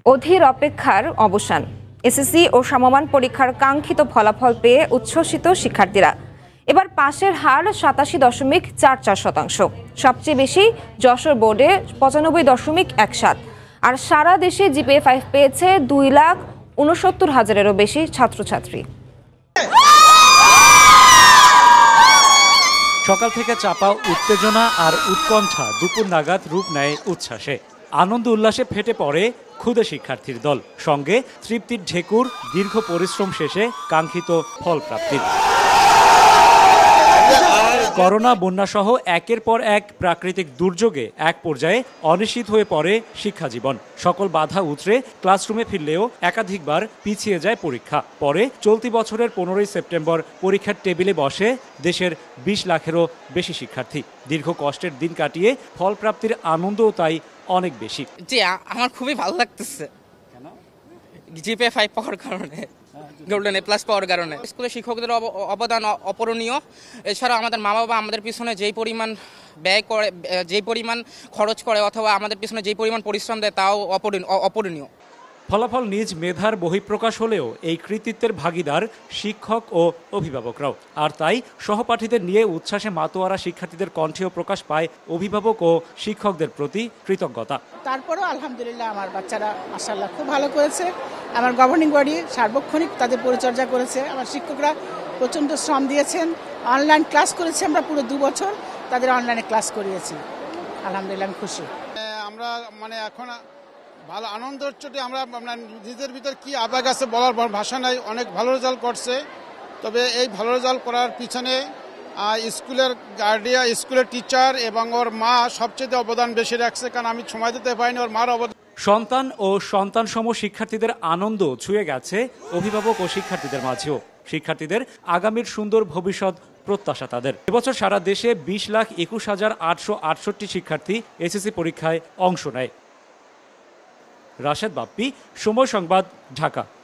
অধীর অপেক্ষার অবসান। এসএসসি ও সমমান পরীক্ষার কাঙ্ক্ষিত ফলাফল পেয়ে উচ্ছ্বসিত শিক্ষার্থীরা। এবার পাশের হার 87.44%। সবচেয়ে বেশি যশোর বোর্ডে 95.17। আর সারা দেশে GPA 5 পেয়েছে 2,69,000-এরও বেশি ছাত্রছাত্রী। সকাল থেকে চাপা উত্তেজনা আর উৎকণ্ঠা দুপুর নাগাদ রূপ নেয় উচ্ছ্বাসে। আনন্দ উল্লাসে ফেটে পড়ে ক্ষুদে শিক্ষার্থীর দল, সঙ্গে তৃপ্তির ঢেকুর দীর্ঘ পরিশ্রম শেষে কাঙ্ক্ষিত ফল প্রাপ্তির। করোনা বন্যাসহ একের পর এক প্রাকৃতিক দুর্যোগে এক পর্যায়ে অনিশ্চিত হয়ে পড়ে শিক্ষাজীবন। সকল বাধা উতরে ক্লাসরুমে ফিরলেও একাধিকবার পিছিয়ে যায় পরীক্ষা। পরে চলতি বছরের 15ই সেপ্টেম্বর পরীক্ষার টেবিলে বসে দেশের 20 লাখেরও বেশি শিক্ষার্থী। দীর্ঘ কষ্টের দিন কাটিয়ে ফল প্রাপ্তির আনন্দও তাই অনেক বেশি। জি, আমার খুবই ভালো লাগতেছে। GPA 5 পাওয়ার কারণে, গোল্ডেন A+ পাওয়ার কারণে। স্কুলের শিক্ষকদের অবদান অপরণীয়। এছাড়া আমাদের মা বাবা আমাদের পিছনে যেই পরিমাণ ব্যয় করে, যেই পরিমাণ খরচ করে, অথবা আমাদের পিছনে যেই পরিমাণ পরিশ্রম দেয়, তাও অপরণীয়। ফলাফল নিজ মেধার বহিঃপ্রকাশ হলেও এই কৃতিত্বের ভাগিদার শিক্ষক ও অভিভাবকরাও। আর তাই সহপাঠীদের নিয়ে উচ্ছ্বাসে মাতোয়ারা শিক্ষার্থীদের কণ্ঠেও প্রকাশ পায় অভিভাবক ও শিক্ষকদের প্রতি কৃতজ্ঞতা। তারপরেও আলহামদুলিল্লাহ আমার বাচ্চারা মাশাআল্লাহ খুব ভালো করেছে। আমার গভর্নিং বডি সার্বক্ষণিক তাদের পরিচর্যা করেছে। আমার শিক্ষকরা প্রচণ্ড শ্রম দিয়েছেন। অনলাইন ক্লাস করেছে, আমরা পুরো 2 বছর তাদের অনলাইনে ক্লাস করিয়েছি। আলহামদুলিল্লাহ আমি খুশি। আমরা এখন ভালো আনন্দ হচ্ছে। আমরা নিজের ভিতর কি আবেগ আছে বলার ভাষা নাই। অনেক ভালো রেজাল্ট করছে, তবে এই ভালো রেজাল্ট করার পিছনে স্কুলের গার্ডিয়ান, স্কুলের টিচার এবং ওর মা সবচেয়ে অবদান বেশি রাখছে, কারণ আমি সময় দিতে পারিনি, ওর মার অবদান। সন্তান ও সন্তানসম শিক্ষার্থীদের আনন্দ ছুঁয়ে গেছে অভিভাবক ও শিক্ষার্থীদের মাঝেও। শিক্ষার্থীদের আগামীর সুন্দর ভবিষ্যৎ প্রত্যাশা তাদের। এবছর সারা দেশে 20,21,868 শিক্ষার্থী এসএসসি পরীক্ষায় অংশ নেয়। রাশেদ বাপ্পি, সময় সংবাদ, ঢাকা।